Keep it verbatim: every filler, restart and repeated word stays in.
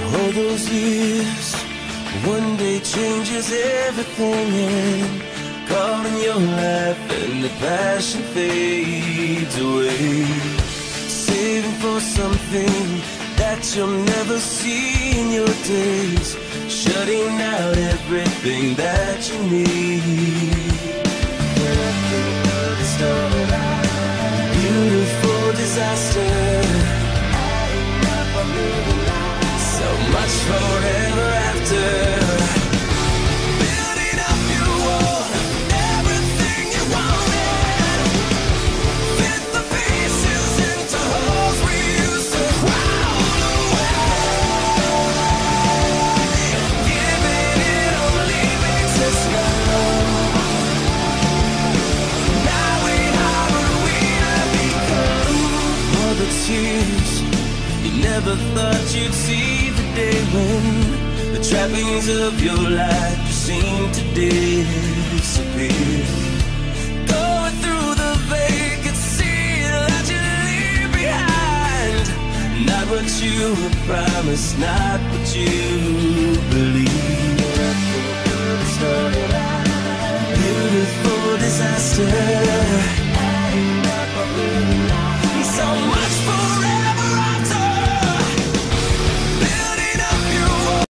All those years, one day changes everything, and caught in your life and the passion fades away. Saving for something that you'll never see in your days, shutting out everything that you need. Beautiful disaster, so much forever after. Building up your wall, everything you wanted. Fit the pieces into holes we used to crawl away. Giving it only makes us numb. Now we are what we have become. All the tears you never thought you'd see the day when the trappings of your life seem to disappear. Going through the vacancy that you leave behind. Not what you were promised, not what you believe. Beautiful disaster.